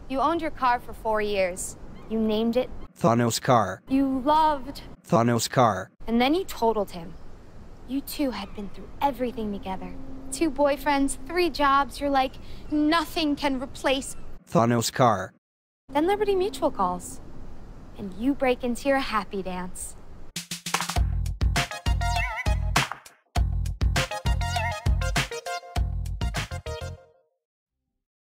You owned your car for 4 years. You named it Thanos Car. You loved Thanos Car. And then you totaled him. You two had been through everything together. 2 boyfriends, 3 jobs. You're like, nothing can replace Thanos Car. Then Liberty Mutual calls. And you break into your happy dance.